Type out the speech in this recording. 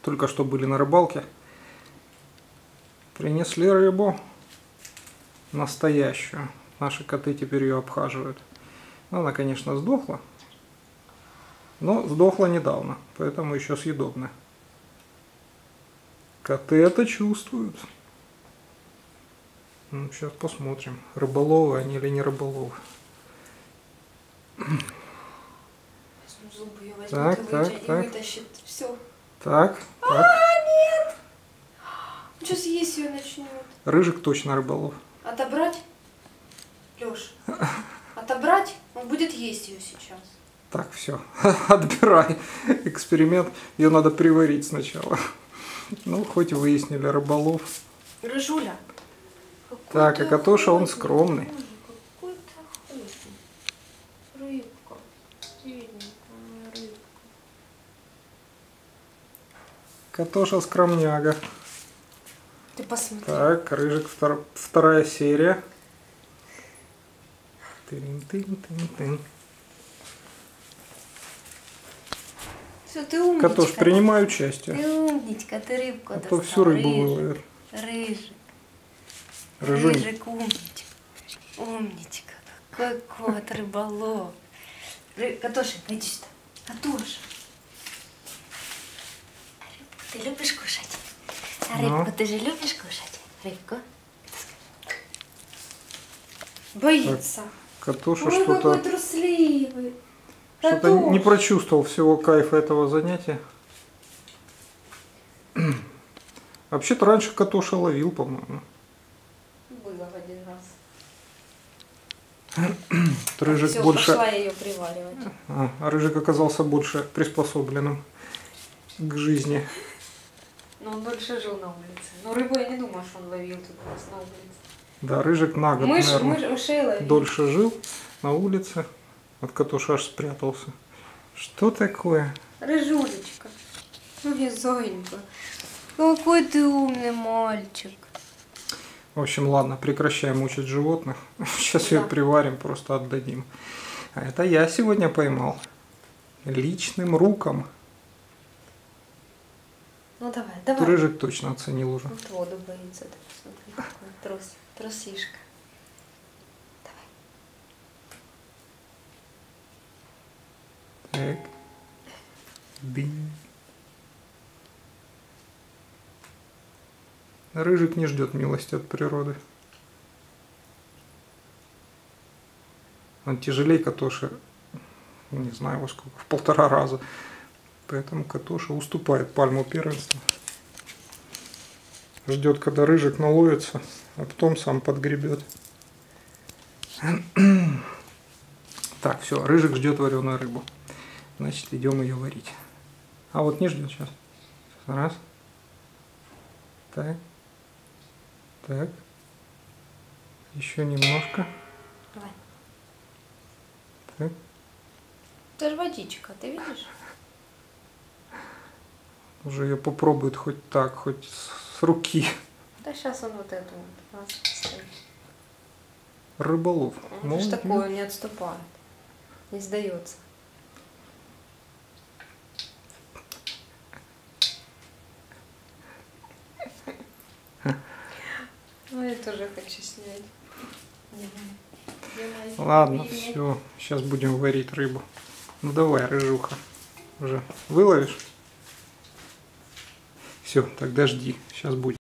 Только что были на рыбалке. Принесли рыбу настоящую. Наши коты теперь ее обхаживают. Она, конечно, сдохла. Но сдохла недавно, поэтому еще съедобная. Коты это чувствуют. Ну, сейчас посмотрим, рыболовы они или не рыболовы. Зубы ее возьмут Так, и вытащит. Все. Так. Нет! Он сейчас есть ее начнет. Рыжик точно рыболов. Отобрать? Леш, отобрать? Он будет есть ее сейчас. Так, все, отбирай. Эксперимент. Ее надо приварить сначала. Ну, хоть выяснили, рыболов. Рыжуля. Так, а Катоша, он скромный. Какой-то охотник. Рыбка. Бедненькая рыбка. Катоша скромняга. Ты посмотри. Так, Рыжик, вторая серия. Тын-тын-тын-тын. Все, ты умничка. Катош, принимай участие. Ты умничка, ты рыбку А достал. то всю рыбу выловит. Рыжик. Рыжунь. Рыжик, умничка. Умничка. Какой кот, рыболов. Катоша, иди сюда. Катоша. Рыбку ты любишь кушать? А рыбку ты же любишь кушать? Рыбку? Боится. Катоша Ой, какой что-то трусливый. не прочувствовал всего кайфа этого занятия. Вообще-то раньше Катоша ловил, по-моему. Было в один раз. Рыжик Все, больше... пошла я ее приваривать. А Рыжик оказался больше приспособленным к жизни. Но он дольше жил на улице. Но рыбу я не думаю, что он ловил тут у нас на улице. Да, Рыжик на год, наверное, мышей ловил. дольше жил на улице. От Катоши аж спрятался. Что такое? Рыжулечка. Ой, зайка. Какой ты умный мальчик. В общем, ладно, прекращаем мучить животных. Сейчас ее приварим, просто отдадим. А это я сегодня поймал. Личным руком. Ну давай, давай. Рыжик точно оценил уже. Вот воду боится. Ты посмотри, какой трусишка. Так. Бинь. Рыжик не ждет милости от природы. Он тяжелее Катоши, не знаю во сколько, в 1,5 раза. Поэтому Катоша уступает пальму первенства. Ждет, когда Рыжик наловится, а потом сам подгребет. Так, все, Рыжик ждет вареную рыбу. Значит, идем ее варить. А вот не ждет сейчас. Раз. Так. Так. Еще немножко. Давай. Так. Это же водичка, ты видишь? Уже ее попробует хоть так, хоть с руки. Да сейчас он вот эту вот. Рыболов. Он же такой, он не отступает. Не сдается. Ну, я тоже хочу снять. Ладно, все. Сейчас будем варить рыбу. Ну давай, Рыжуха. Уже выловишь? Все, тогда жди. Сейчас будет.